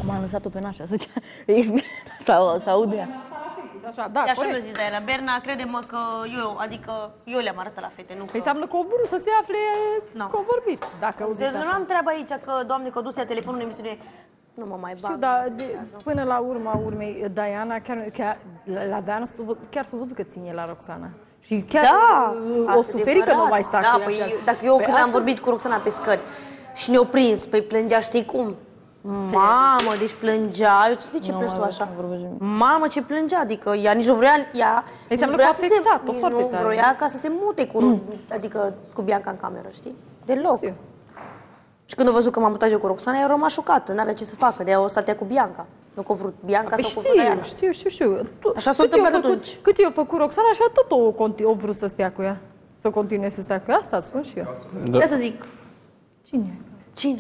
am lăsat-o pe nașa, să să aude ea. Așa, da, așa mi-a zis Diana, Berna, crede-mă că eu le-am arătat la fete, nu că... Păi înseamnă că au vrut să se afle că au vorbit, dacă au zis nu am treaba aici că, Doamne, că o dus ea telefonul în emisiune, nu mă mai bag. Știu, dar până la urma urmei, Diana, chiar la Diana chiar s-a văzut că ține la Roxana. Și chiar o suferi că nu mai sta cu ea. Păi, dacă eu când am vorbit cu Roxana pe scări și ne-au prins, păi plângea, știi cum? Mamă, deci plângea. Eu de ce plângi tu așa? Mamă, ce plângea, adică ea nici nu vrea, nu vrea ca să se mute cu Bianca în cameră, știi? Deloc. Și când a văzut că m-am mutat eu cu Roxana, ea a rămas șocată, n-avea ce să facă, de-aia o stat cu Bianca. Nu că a vrut Bianca sau cu Diana. Știu. Așa s-a întâmplat atunci. Cât eu făcut Roxana, așa tot o vrut să stea cu ea. Să continue să stea cu ea, asta îți spun și eu. Da să zic. Cine?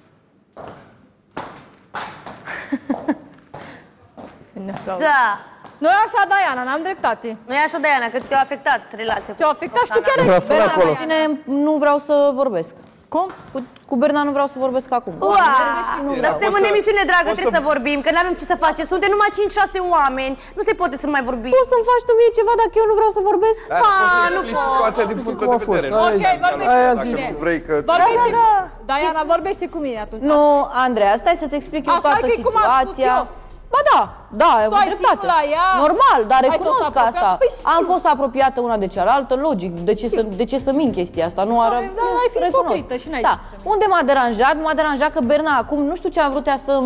Da. Nu e așa, Diana, n-am dreptate. Nu e așa, Diana, că te-a afectat relația. Te-a afectat și tu chiar ai... Berna, cu tine nu vreau să vorbesc. Cum? Cu Berna nu vreau să vorbesc acum. Dar suntem în emisiune, dragă, trebuie să vorbim, că n-avem ce să facem. Suntem numai 5-6 oameni. Nu se poate să nu mai vorbim. Poți să-mi faci tu mie ceva dacă eu nu vreau să vorbesc? Nu pot. Din punctul de vedere. Ok, vorbește cu mine. Diana, vorbește cu mine atunci. Nu, Andreea, stai să-ți explic eu toată situația. Ba da, ai dreptate. Normal, dar recunosc asta. Am fost apropiată una de cealaltă, logic. De ce să mint chestia asta? Nu are... Recunosc. Da. Unde m-a deranjat? M-a deranjat că Berna acum nu știu ce a vrut ea să...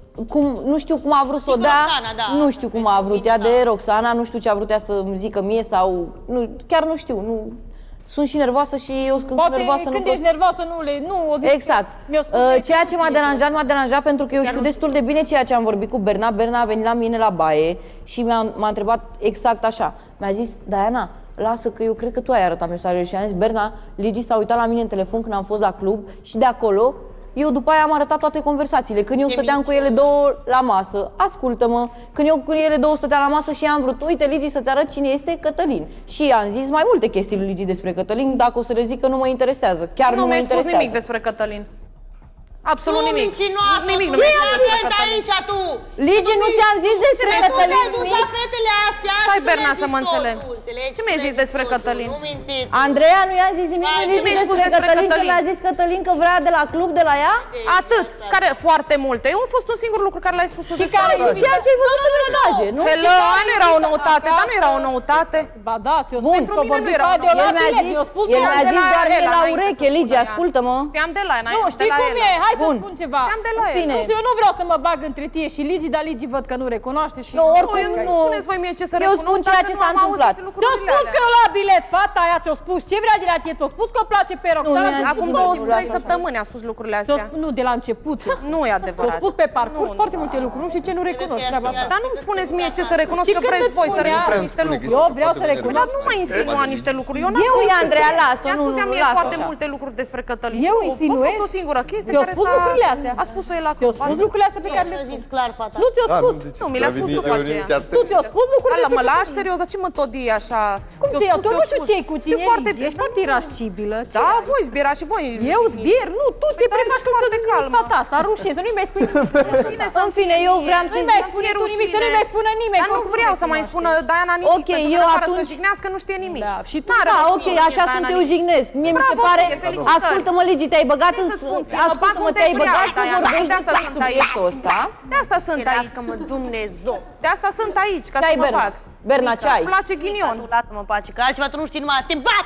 nu știu cum a vrut să o dea, nu știu cum a vrut ea de Roxana, nu știu ce a vrut ea să-mi zică mie sau... Chiar nu știu, sunt și nervoasă și eu când sunt nervoasă când ești nervoasă nu o zic. Exact. Ceea ce m-a deranjat pentru că eu știu destul de bine ceea ce am vorbit cu Berna. Berna a venit la mine la baie și m-a întrebat exact așa. Mi-a zis, Diana, lasă că eu cred că tu ai arătat mesajele și am zis, Berna, Ligi s-a uitat la mine în telefon când am fost la club și de acolo eu după aia am arătat toate conversațiile. Când eu stăteam cu ele două la masă, ascultă-mă, când eu cu ele două stăteam la masă și am vrut, uite, Ligi, să-ți arăt cine este Cătălin. Și i-am zis mai multe chestii lui Ligi despre Cătălin, dacă o să le zic că nu mă interesează. Chiar nu mă interesează. Nu mi-ai spus nimic despre Cătălin. Absolut nimic. Nimic nu mi-ai spus despre aici tu. Ligi, nu ți-am zis despre Cătălin nimic? La fetele astea. Stai, Berna, să mă înțeleg. Ce mi-ai zis despre Cătălin? Andreea, nu i-a zis nimic lui Ligi despre Cătălin, ce mi-a zis Cătălin că vrea de la club, de la ea? Atât. Care foarte multe. Eu a fost un singur lucru care l-ai spus tu despre Cătălin. Ceea ce ai văzut în mesaje, nu? Hello, nu era o noutate, dar nu era o noutate. Ba da, ți-o spun că vorbit de la bilet, mi-o spus el mi-a zis doar mie la ureche, Ligi, ascultă-mă. Știam de la ea, nu, știi cum e, hai să spun ceva. Eu nu vreau să mă bag între tine și Ligi, dar Ligi văd că nu recunoaște și... Nu, oricum nu. Spuneți voi mie ce să recunosc. Eu spun ceea ce s-a întâmplat. Ți-o spus că eu la bilet, fata aia ți-o spus. Ce vrea de la tine? Ți-o spus că o place pe Roxana? Acum 2-3 săptămâni a spus lucrurile astea. Nu, de la început. Nu e adevărat. Ți-o spus pe parcurs foarte multe lucruri. Nu știu ce nu recunoști. Dar nu-mi spuneți mie ce să recunosc, că vreți voi să recunosc niște lucruri. Eu vreau să recunosc. Dar nu mai insinua niște lucruri. Eu, Andreea, las-o, nu, mi-a spus mie foarte multe lucruri despre Cătălin. Eu insinuez. A fost o singură chestie care a spus el acum. Ți-o spus lucrurile astea pe care le-a zis clar, fata. Nu ți-o spus. Nu, mi le-a spus după aceea. Tu ți-o spus lucrurile. Mă lași serios, dar ce mă tot dii așa? Cum te iau? Tu nu știu ce-i cu tine, ești foarte irascibilă. Da, voi zbiera și voi. Eu zbier? Nu, tu te prefaci foarte calmă. Fata asta, rușine, să nu-i mai spui nimic. În fine, eu vreau să-i nu-i mai spune tu nimic, să nu-i mai spună nimeni. Dar nu vreau să mai spună Diana nimic, ok, eu atunci să jignească, nu știe nimic. Și tu, da, ok, așa sunt eu jignesc. Mie mi se pare, ascultă-mă, Ligi, te-ai băgat în... Ascultă-mă, te-ai băgat să vorbești despre subiectul ăsta. De asta sunt aici. Ferească-mă Dumnezeu. De asta sunt aici, ca să mă bag. Berna, ce ai? Îmi place ghinion. Lasă-mă pace, că altceva tu nu știi numai te bat.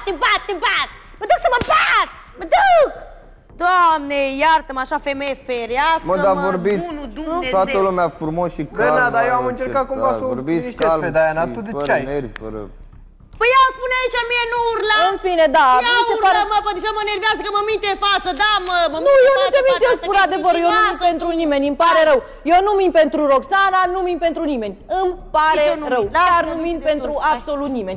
Mă duc să mă bat! Mă duc! Doamne, iartă-mă, așa femeie ferească-mă. Mă, dar vorbiți toată lumea frumos și calm. Berna, dar eu am încercat cumva să o liniștesc pe Diana, tu de ce ai? Păi ea spune aici, mie nu urla! În fine, da. Ea urlă, mă, păi deja mă nervează că mă minte în față, da, mă. Nu, eu nu te mint, eu spun adevărul, eu nu mint pentru nimeni, îmi pare rău. Eu nu mint pentru Roxana, nu mint pentru nimeni. Îmi pare rău, chiar nu mint pentru absolut nimeni.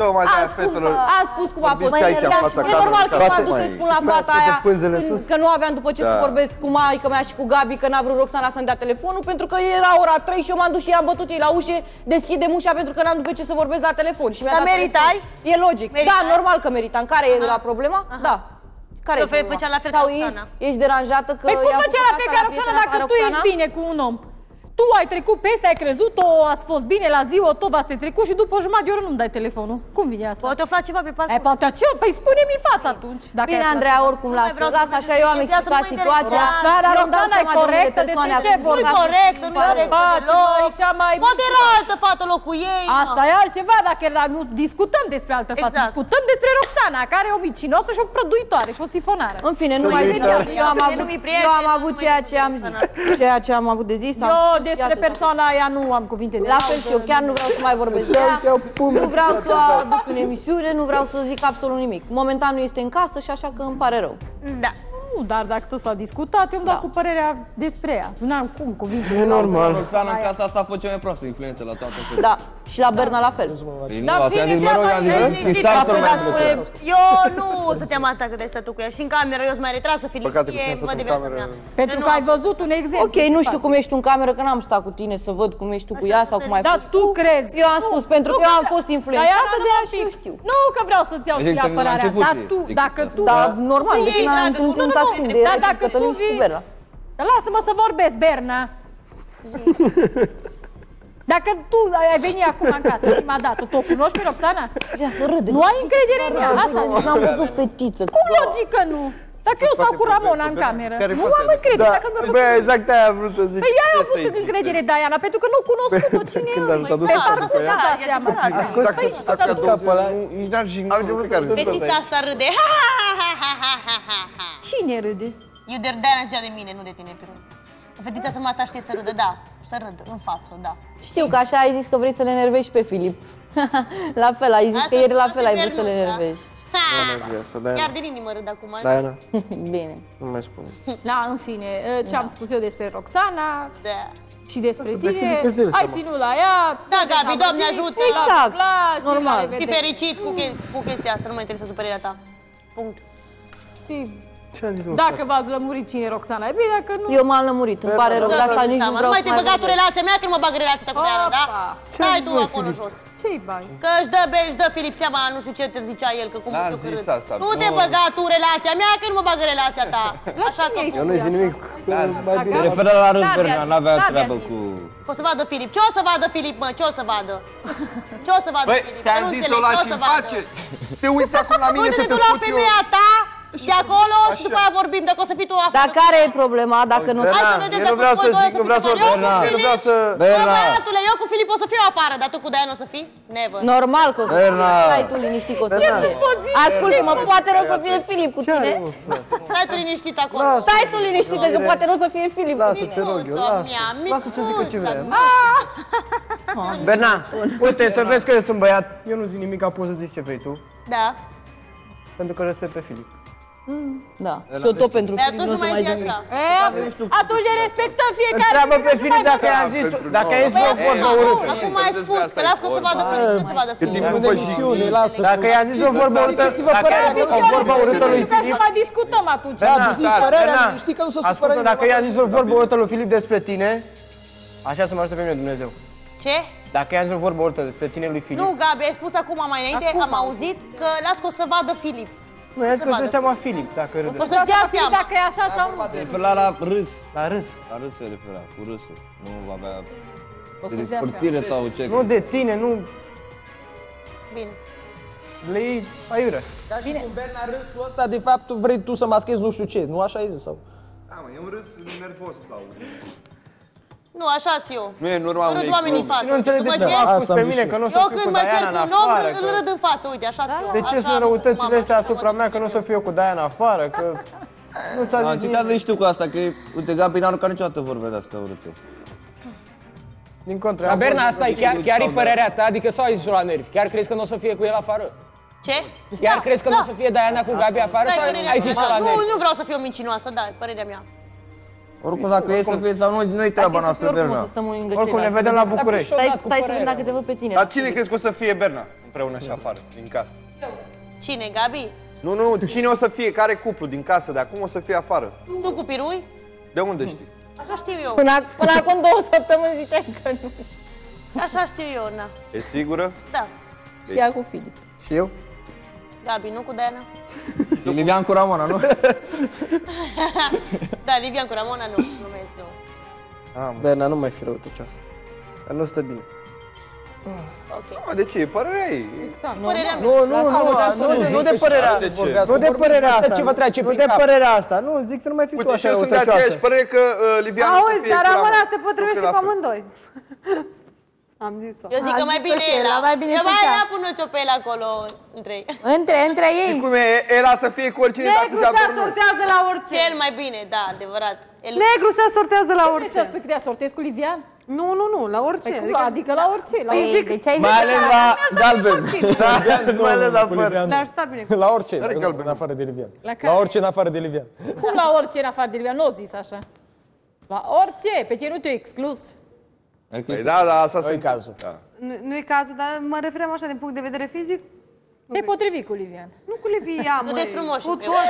A spus cum a fost. E normal că m-am dus să spun la fata aia că nu aveam după ce să vorbesc cu maică mea și cu Gabi, că n-a vrut Roxana să-mi dea telefonul, pentru că era ora 3 și eu m-am dus și i-am bătut ei la ușă, deschidem ușa pentru că n-am după ce să vorbesc la telefon. Dar meritai? E logic. Da, normal că meritam. Care era problema? Da. Care e problema? Făcea la fel sau ca Roxana. ești deranjată că... Păi cum făcea la fel ca Roxana dacă tu ești bine cu un om? Tu ai trecut peste, ai crezut-o, ați fost bine la ziua, tot v-ați petrecut și după o jumătate de oră nu-mi dai telefonul. Cum vine asta? Poate afla ceva pe parcurs. Poate ce? Păi spune-mi în față atunci. Bine, Andreea, oricum lasă așa, eu am explicat situația. Dar Roxana e corectă, despre ce vorba? Nu-i corectă, nu-i corectă deloc. Poate era altă fată în locul ei. Asta e altceva, dacă nu discutăm despre altă fată, discutăm despre Roxana, care e o micinoasă și o prăduitoare și o sifonară. În fine, nu mai zic, eu am avut ceea ce am zis. Ceea ce am avut de zis. Eu despre persoana aia nu am cuvinte de la fel și eu, chiar nu vreau să mai vorbesc de ea, nu vreau să o aduc în emisiune, nu vreau să zic absolut nimic. Momentan nu este în casă și așa că îmi pare rău. Da. Nu, dar dacă tot s-a discutat, eu îmi dau cu părerea despre ea. Nu am cum cuvinte. E normal. Roxana în casa asta a fost cea mai proastă influență la toată. Da, și la Berna la fel. Nu, asta i-a zis, mă rog, i-a zis, eu nu stăteam atât cât ai stat tu cu ea și în cameră eu sunt mai retrasă, Filip, văd de viața mea. Pentru că ai văzut un exemplu. Ok, nu știu cum ești tu în cameră, că n-am stat cu tine să văd cum ești tu cu ea sau cum ai fost. Dar tu crezi. Eu am spus, pentru că eu am fost influențată de ea și eu știu. Nu că vreau să-ți iau ție apărarea, dar tu, dacă tu... Da, normal, de când am întâlnit un taxi de Cătălin și cu Berna. Dar lasă-mă să vorbesc, Berna. Dacă tu ai venit acum în casă, prima dată, tu o cunoști pe Roxana? Nu ai încredere în ea, asta zic. N-am văzut fetiță. Cum logic că nu? Dacă eu stau cu Ramona în cameră, nu am încredere. Băi, exact aia am vrut să zic. Păi ea a avut încredere, Diana, pentru că nu cunosc-o cine e. Pe parcurs și-a dat seama. Nici n-ar jigna. Fetița asta râde. Cine râde? Eu de Diana zicea de mine, nu de tine, Piru. Fetița să mata știe să râdă, da. Să râd în față, da. Știu că așa ai zis că vrei să le enervești pe Filip. La fel, ai zis că ieri la fel ai vrut să le enervești. Iar din inimă râd acum. Diana. Bine. Nu mai spune. Da, în fine, ce am spus eu despre Roxana și despre De tine, Filip, își dă ai ținut la ea. Da, Gabi, Doamne ajută. Exact, normal. Fii fericit cu chestia asta, nu mă interesează părerea ta. Punct. Ce am zis, mă? Dacă v-ați lămurit cine e Roxana, e bine, dacă nu... Eu m-am lămurit, îmi pare rău, de asta nici nu vreau să mai te băgat tu relația mea, că nu mă bag relația ta cu Diana, da? Stai tu acolo jos. Ce-i bani? Că își dă Filip seama, nu știu ce te zicea el, că cum știu că râd. Nu te Nu băga tu relația mea, că nu mă bag relația ta. Așa că... Eu nu zic nimic. Se referă la râs, Berna, n-avea treabă cu... O să vadă Filip. Ce o să vadă Filip, mă? Ce o să vadă? Ce o să vadă Filip? Ți-am zis, o lași în pace. Te uiți acum la mine să te spun eu. Du-te tu la femeia ta de acolo și după aia vorbim, dacă o să fii tu afară. Dar care e problema, dacă nu... Hai să vedem dacă voi doi o să fiți afară. Băiatule, eu cu Filip o să fiu afară, dar tu cu Diana o să fii? Never. Normal că o să fie. Stai tu liniștit că o să fie. Ascultă-mă, poate nu o să fie Filip cu tine. Stai tu liniștit acolo. Stai tu liniștită că poate nu o să fie Filip cu tine. Micuța mea, micuța mea. Berna, uite, să vezi că eu sunt băiat. Eu nu zic nimic, poți să zici ce vrei tu. Da. Pentru că respect pe Filip. Da, și eu tot pentru Filip nu o să mai zic nimic. Atunci respectăm fiecare. Întreabă pe Filip dacă i-am zis, dacă i-ai zis o vorbă urâtă. Acum ai spus, că las că o să vadă Filip, ce să vadă Filip. Dacă i-am zis o vorbă urâtă, dacă i-am zis o vorbă urâtă lui Filip, Să mai discutăm atunci. ascultă, dacă i-am zis o vorbă urâtă lui Filip despre tine, așa să mă ajute pe mine Dumnezeu. Ce? Dacă i-am zis o vorbă urâtă despre tine lui Filip. Nu, Gabi, ai spus acum mai înainte, am auzit că las că o să vadă Filip. Nu, i-am zis că îți dă seama Filip, dacă râde. O să-ți dea seama. Dacă e așa sau nu. Se refera la râs. La râs. La râs se refera, cu râsul. Nu avea O să-ți dea despărțire sau ce. Nu de tine, nu Bine. le iei aiurea. Dar și cu Berna râsul ăsta, de fapt, vrei tu să maschezi nu știu ce, nu așa ai zis sau? Da, mă, e un râs nervos sau... Nu, așa-s eu. Nu e normal. Râd oamenii în față. Nu înțeleg de ce m-a spus pe mine că nu o să fiu cu Diana în afară. Îl râd în față, uite, așa-s eu. De ce sunt răutățile astea asupra mea că nu o să fiu eu cu Diana afară? Că nu ți-a zis Ce te-a zis tu cu asta? Că, uite, Gabi n-a aruncat niciodată vorbe de astea urâte. din contră. Dar Berna, asta e chiar e părerea ta? Adică sau ai zis-o la nervi? Chiar crezi că nu o să fie cu el afară? Ce? Chiar crezi că nu o să fie Diana cu Gabi afară sau ai zis-o la nervi? Nu vreau să fiu mincinoasă, da, părerea mea. Oricum, dacă e să fie sau nu-i treaba noastră, Berna. Oricum ne vedem la București. Stai să vedem dacă te văd pe tine. Dar cine crezi că o să fie Berna împreună și afară, din casă? Cine, Gabi? Nu, cine o să fie? Care cuplu din casă de acum o să fie afară? Tu cu Pirui? De unde știi? Așa știu eu. Până acum 2 săptămâni ziceai că nu. Așa știu eu, na. E sigură? Da. Și ea cu Filip. Și eu? Gabi, nu cu Diana? Și Livian cu Ramona, nu? Da, Livian cu Ramona nu. Nu vezi, nu. Berna, nu mai fi răutăcioasă. Că nu stă bine. Mă, de ce? Părerea ei. Exact. Părerea mea. Nu de părerea. Nu de părerea asta. Ce vă trece Nu prin de cap? părerea asta. Nu, zic să nu mai fi tu Uite, și așa eu sunt de răutăcioasă. aceeași părere că Liviana să Auzi, fie dar cu Ramona Ramona. se potrivește Nu cu cred la fel. amândoi. Am zis-o. Eu zic că mai bine Ela. Mai bine Că tu mai ca. ea pune-ți o pe el acolo între ei. Între ei. Cum e Ela să fie cu oricine dacă Negru se se adormă? sortează la orice. Cel mai bine, da, adevărat. Negru se sortează la Ce orice. spui că te sortezi cu Livian? Nu, la orice. Adică la orice. La Păi, de ce ai zis? Mai ales la galben. Mai ales la păr. Dar sta bine. La orice, în afară de Livian. La orice în afară de Livian. Cum la orice în afară de Livian? Nu o zis așa. La orice, pe tine nu te-ai exclus. Păi da, asta Nu-i cazul. Nu e cazul, dar mă referam așa din punct de vedere fizic. Te-ai potrivit cu Livian. Nu cu Livian, măi. Sunteți frumoși Cu împreună.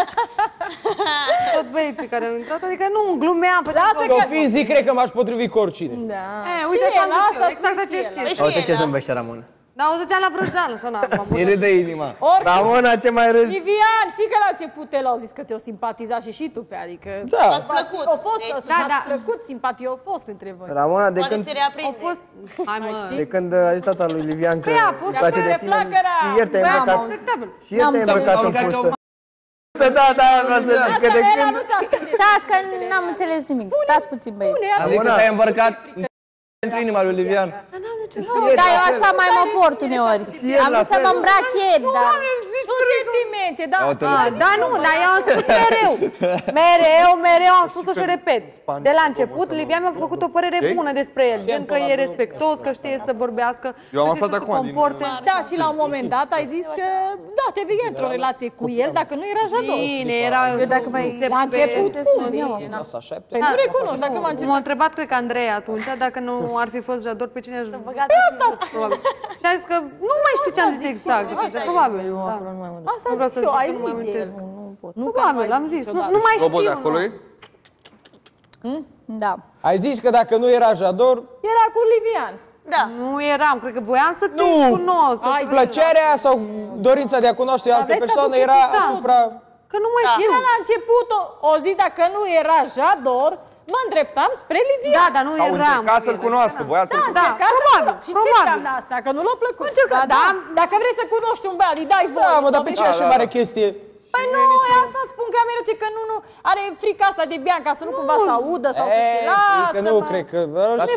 tot băieții care au intrat, adică nu glumeam. Că fizic cred că m-aș potrivit cu oricine. Da. Uite, așa am la zis asta eu, exact spune aceeași și el. chestie. Păi și Uite ce Ela. zâmbește Ramona. Dar o duceam la vrăjeală, așa n-am Îi râde inima. Oricum, Ramona, ce mai râzi? Livian, știi că la început el au zis că te-o simpatiza și tu pe, adică... Da. V-ați plăcut. Au fost, Deci, da. plăcut, simpatie au fost între voi. Ramona, de poate când... se reaprinde. Au fost... Hai mă. De când a zis tata lui Livian că a fost îi place de de tine, flacăra. și ieri te-ai îmbrăcat, Respectabil. și ieri te-ai îmbrăcat în fustă. Da, vreau să zic că de când... Stați că n-am înțeles nimic. Stați puțin, băieți. Adică te-ai îmbrăcat pentru inima lui Livian. Da, eu așa mai mă port uneori. Am vrut să mă îmbrac ieri, dar... Nu sentimente, da. Da, nu, dar eu am spus mereu am spus-o și repet. De la început, Livian mi-a făcut o părere bună despre el, gen că e respectos, că știe să vorbească, Eu am că aflat știe să se acum comporte. Da, și la un moment dat ai zis că, da, te vei într-o relație cu el dacă nu era jador. Bine, era... Dacă mai... La început, cum? Asta 7. Păi nu recunoști, dacă m-a început. M-a întrebat, cred că Andrei atunci, dacă nu ar fi fost jador, pe cine aș băga? Probabil. Și a zis că nu mai știu ce am zis exact, probabil. Da. Asta Nu vreau zic și eu, să ai zic, nu mai zis amintesc. el. Nu pot. Probabil, am zis. Nu mai Robo de știu. acolo e? Da. Ai zis că dacă nu era jador, Era cu Livian. Da. Nu eram, cred că voiam să te cunosc. plăcerea sau dorința de a cunoaște alte Aveți persoane adus era exact. asupra... Că nu mai știu. Era la început o zi, dacă nu era jador, mă îndreptam spre Livian. Da, dar nu Au eram. încercat să-l cunoască, voia să-l cunoască. încerca să probabil, cunoști. Și ce probabil. înseamnă asta? Că nu l-a plăcut. Încercat, da. da. Dacă vrei să cunoști un băiat, îi dai voie. Da, mă, dar pe ce sau- așa mare chestie? Păi nu, asta spun că mereu ce că nu, are frica asta de Bianca, să nu cumva să audă sau să se lasă. Că nu, cred că...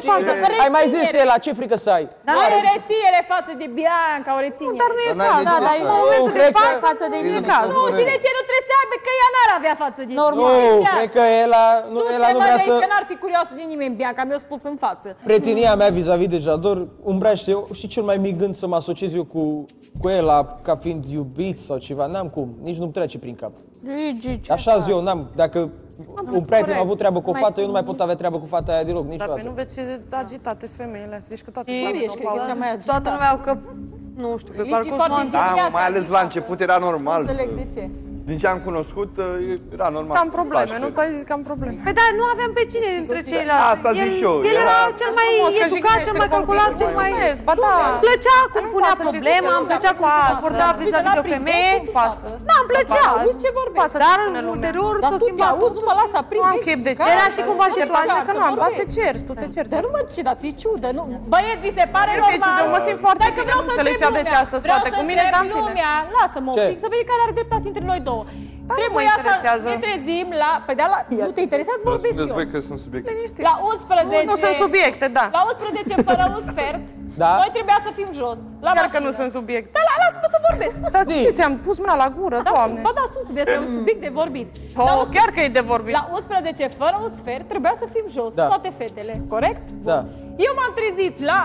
Ai mai zis el, la ce frică să ai? Dar nu are reținere față de Bianca, o reținere. Dar nu e caz. Da, dar în momentul de față de Nu e nimic. caz. Nu, și de ce nu trebuie să aibă, că ea n-ar avea față de Normal. Nu, cred că Ela nu vrea să... că n-ar fi curioasă de nimeni, Bianca, mi-a spus în față. Prietenia mea vis-a-vis de Jador umbrește eu și cel mai mic gând să mă asociez eu cu Ela ca fiind iubit sau ceva. N-am cum, nici nu-mi trece prin cap. Așa zi eu, n-am, dacă un prieten a avut treabă cu o fată, eu nu mai pot avea treabă cu fata aia deloc, Dar pe niciodată. nu vezi ce agitate sunt femeile. Zici că toate Toată lumea că, nu știu, pe parcurs mă întreb. Da, mai ales la început era normal. Înțeleg de ce. Din ce am cunoscut, era normal. am probleme, nu tu ai zis că am probleme. Păi da, nu aveam pe cine dintre ceilalți. Asta zic și eu, El era era cel mai educat, cel mai calculat, cel mai... Ba da. Îmi plăcea cum Nu punea pasă ce problema, zice îmi plăcea cum se comporta vis-a-vis de o femeie. Da, îmi plăcea. Auzi ce vorbești? Pasă Dar ce spune lumea. ulterior Dar s-a tu te schimbat auzi, nu mă las să prind. Nu am chef de ce. Era și cumva Certamente că nu am, ba te ceri, tu te ceri. Dar nu mă ce, dar ți-i ciudă, nu? Băieți, vi se pare E normal? ciudă, mă simt foarte Dacă bine, vreau nu să înțeleg întreb ce aveți lumea, astăzi vreau toate să cu mine, întreb dar în fine. lumea, lasă-mă un Ce? pic, să vezi care are dreptate între noi două. mă Trebuia să interesează. ne trezim la... Păi da, nu te interesează, vorbesc Răspundeți eu. voi că sunt subiecte. La 11... Nu sunt subiecte, da. La 11 fără un sfert, Da. noi trebuia să fim jos, la Chiar că mașină. nu sunt subiecte. Da, lasă-mă să vorbesc. Dar ce ți-am pus mâna la gură, Da, Doamne? ba da, sunt subiect, este un subiect de vorbit. Oh, chiar că e de vorbit. La 11 fără un sfert trebuia să fim jos, Da. toate fetele, corect? Da. Eu m-am trezit la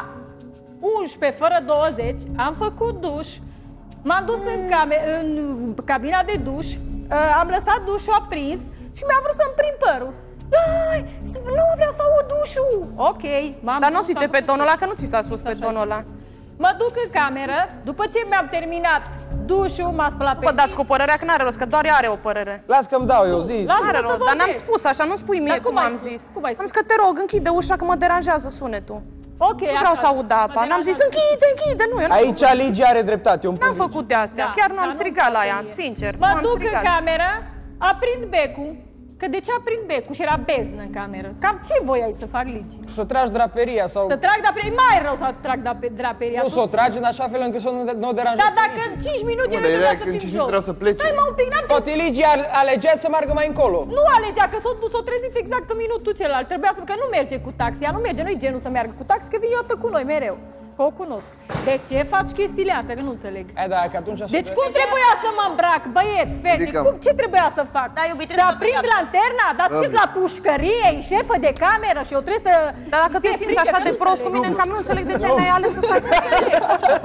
11 fără 20, am făcut duș, m-am dus în cabina de duș, am lăsat dușul aprins și mi-a vrut să-mi prind părul. Ai, nu vreau să aud dușul. Ok, m-am Dar nu dus, zice am pe făcut tonul duș. ăla, că nu ți s-a spus pe tonul ăla. Mă duc în cameră, după ce mi-am terminat dușul, m-a spălat pe Vă dați cu părerea că n-are rost, că doar ea are o părere. Las că-mi dau eu, zi. Lasă-mă N-are să rost, dar n-am vorbesc. spus așa, nu spui mie Dar cum cum ai am spus? zis. Cum ai Am spus? zis că te rog, închide ușa că mă deranjează sunetul. Ok, Nu vreau să aud apa, n-am zis închide, nu, eu n-am Aici Ligia are dreptate, eu N-am făcut de astea, Da, chiar nu dar am nu- strigat la ea, sincer. Mă nu am duc în strigat. cameră, aprind becul, Că de ce aprind becul și era beznă în cameră? Cam ce voiai să fac, Ligi? Să tragi draperia sau... Să trag draperia, e mai rău să trag draperia. Nu, să o tragi în așa fel încât să nu o deranjezi. Dar dacă în 5 minute nu era trebuia că să în fim 5 jos. minute trebuia să plece. Stai mă un pic, n-am Poate Ligi alegea să meargă mai încolo. Nu alegea, că s-o trezit exact în minutul celălalt. Trebuia să... Că nu merge cu taxi, ea nu merge, nu-i genul să meargă cu taxi, că vine iată cu noi mereu. Că o cunosc. De ce faci chestiile astea? Că nu înțeleg. Da, că atunci Deci cum trebuia să mă îmbrac, băieți, fete? Ce trebuia să fac? Da, iubire, să aprind lanterna? Dar ce la pușcărie? E șefă de cameră și eu trebuie să... Dar dacă te simți așa de prost cu mine în cam, nu înțeleg de ce ai ales să stai cu mine.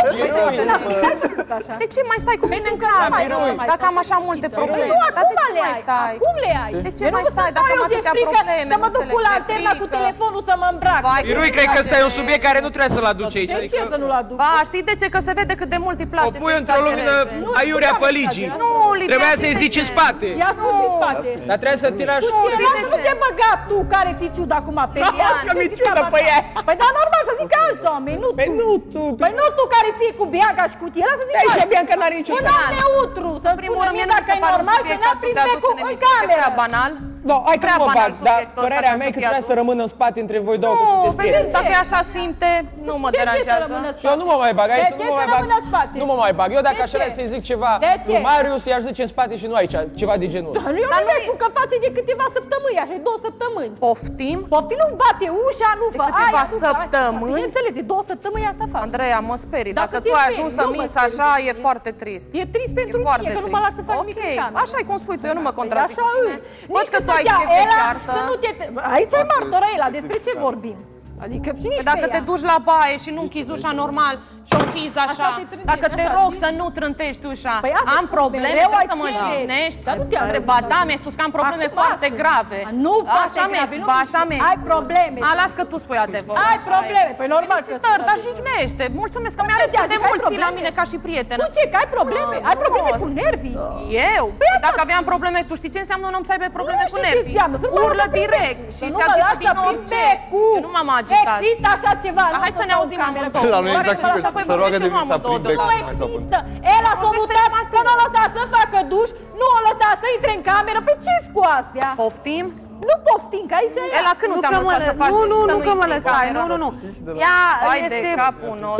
De ce mai stai cu mine în cameră? Dacă am așa multe probleme. Dar de ce mai stai? Acum le ai. De ce mai stai dacă am atâtea probleme? Să mă duc cu lanterna, cu telefonul să mă îmbrac. Irui, cred că ăsta e un subiect care nu trebuie să-l aduci aici. De ce să nu-l aduc? Ba, știi de ce? Că se vede cât de mult îi place. O pui într-o lumină aiurea pe Ligi. Nu, Ligi. Trebuia să-i zici în spate. I-a spus în spate. Dar trebuie să tirași... Lasă, nu te băga tu care ți ciudă acum pe ea. Lasă că mi-e ciudă pe ea. Păi da, normal să zică alți oameni, nu tu. Păi nu tu. Păi nu tu care ții cu Bianca și cu tine, lasă să zică alții. alții. Bianca n-are niciun Un om neutru, să spună mie dacă e normal să ne aprinde cu în cameră. Banal. No, hai că nu mă bag, dar părerea mea e că trebuia să rămână în spate între voi două, că sunteți prieteni. Dacă e așa simte, nu mă deranjează. Și eu nu mă mai bag, hai să de nu mă mai bag. Nu mă mai bag. Eu dacă aș vrea să-i zic ceva lui Marius, i-aș zice în spate și nu aici, ceva de genul. Dar eu nu știu că face de câteva săptămâni, așa, 2 săptămâni. Poftim? Poftim, nu bate ușa, nu fă aia. Câteva săptămâni? Bineînțeles, e 2 săptămâni asta fac. Andreea, mă sperii. Dacă tu ai ajuns să minți așa, e foarte trist. E trist pentru mine, că nu mă lasă să fac nimic în cameră. Așa e cum spui tu, eu nu mă contrazic. Văd că tu ai ceartă. Aici e martora Ela, despre ce vorbim? Adică nici dacă te duci la baie și nu închizi ușa normal și o închizi așa, dacă te rog să nu trântești ușa, am probleme, trebuie să mă jignești. Ba da, mi-ai spus că am probleme foarte grave. Nu așa mi-ai ai probleme. Las că tu spui adevărul. Ai probleme, păi normal că dar jignește. Mulțumesc că mi-arăți cât de mult ții la mine ca și prietenă. Cu ce? Că ai probleme? Ai probleme cu nervii? Eu? Dacă aveam probleme, tu știi ce înseamnă un om să aibă probleme cu nervii? Urlă direct și se agită din orice. Nu m-am agitat. Există așa ceva. Hai să ne auzim amândouă. La noi exact să roagă de mine să aprind Nu există. Ela s-a mutat că nu o lăsa să facă duș, nu o lăsa să intre în cameră. Pe ce-s cu astea? Poftim? Nu poftim, că aici e. Ela când nu te-am lăsat să faci duș? Nu că mă lăsai, nu. Ea este... capul nostru. Tu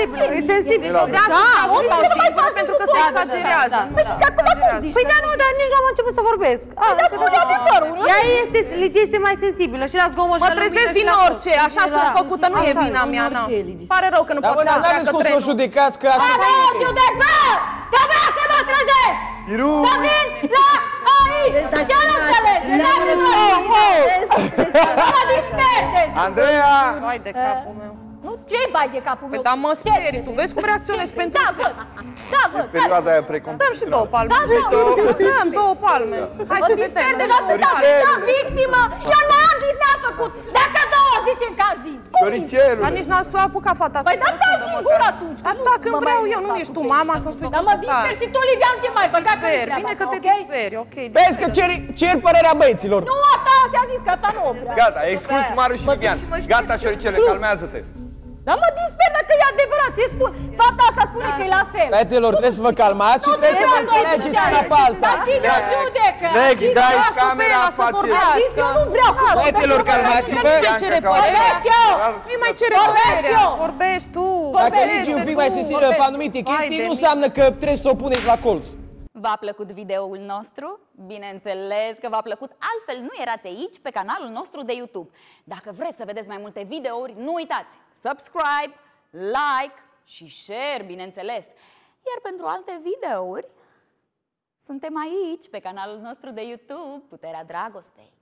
e sensibilă. Da, pentru că se exagerează. Păi și de acum cum zici? Păi da, nu, dar nici nu am început să vorbesc. Ea este, Ligia este mai sensibilă și la zgomot. Mă trezesc din orice, așa sunt făcută, nu e vina mea, na. Pare rău că nu pot să n-aveți cum să o judecați că așa... Aveți judecat! Trebuia să mă trezesc! Să vin la aici! Chiar nu înțelegi! Nu mă disperdești! Andreea! Vai de capul meu. Nu, ce vai de capul meu? Dar mă sperii, tu vezi cum reacționezi pentru ce? Da, văd. Perioada aia precompusă. Dăm și 2 palme. Dăm 2 palme. Hai să vedem. Da, victimă! Eu n-am zis, n-am făcut! Dacă 2 zicem că am zis! Floricelul! Dar nici n-ați apucat fata asta. Păi da, și în gură atunci! Dar când vreau eu, nu ești tu mama să-mi spui cum să taci. Dar mă disper și tu, Livia, nu te mai băga că e bine că te disperi, ok. Vezi că cer părerea băieților. Nu, asta ți-a zis că asta nu o vrea. Gata, exclus Mariu și Livian. Gata, Șoricele, calmează-te. Dar mă disper dacă e adevărat, ce spun? Fata asta spune că e la fel. Fetelor, trebuie să vă calmați și trebuie să vă înțelegeți una pe alta. Dar cine judecă? Next, dai camera în față. Eu nu vreau cu fetelor, calmați-vă. Nu mai cere părerea. Vorbești tu. Dacă Ligi un pic mai sensibilă pe anumite chestii, nu înseamnă că trebuie să o puneți la colț. V-a plăcut videoul nostru? Bineînțeles că v-a plăcut, altfel nu erați aici pe canalul nostru de YouTube. Dacă vreți să vedeți mai multe videouri, nu uitați, subscribe, like și share, bineînțeles. Iar pentru alte videouri, suntem aici pe canalul nostru de YouTube, Puterea Dragostei.